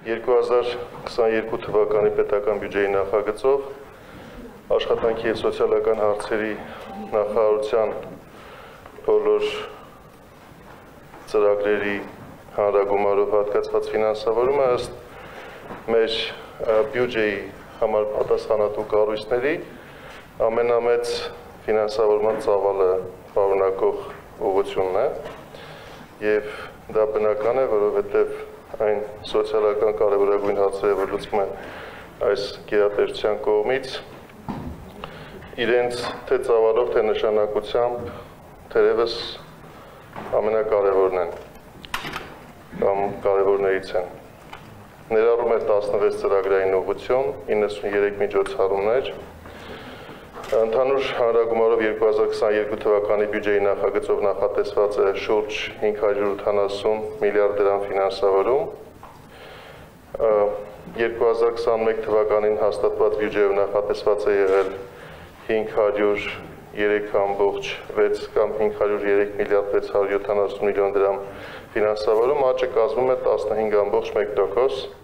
2022 թվականի պետական բյուջեի նախագծով աշխատանքի և սոցիալական հարցերի նախարարության բոլոր ծրագրերի հանրագումարով հատկացված ֆինանսավորումը ըստ մեր բյուջեի համար պատասխանատու կառույցների ամենամեծ ֆինանսավորման ծավալը պարունակող ուղղությունն է եւ դա բնական է, որովհետեւ այն սոցիալական կարևորագույն հարցերը, որ լուծվում են այս գերատեսչության կողմից, իրենց թե ծավալով, թե նշանակությամբ թերևս ամենակարևորն են կամ կարևորներից են։ Ներառում է 16 ծրագրային ուղղություն, 93 միջոցառումներ, ընդհանուր հանրագումարով 2022 թվականի բյուջեի նախագծով նախատեսված է շուրջ 580 միլիարդ դրամ ֆինանսավորում, 2021 թվականին հաստատված բյուջեով նախատեսված է եղել 503.6 կամ 503 միլիարդ 670 միլիոն դրամ ֆինանսավորում, աճը կազմում է 15.1%,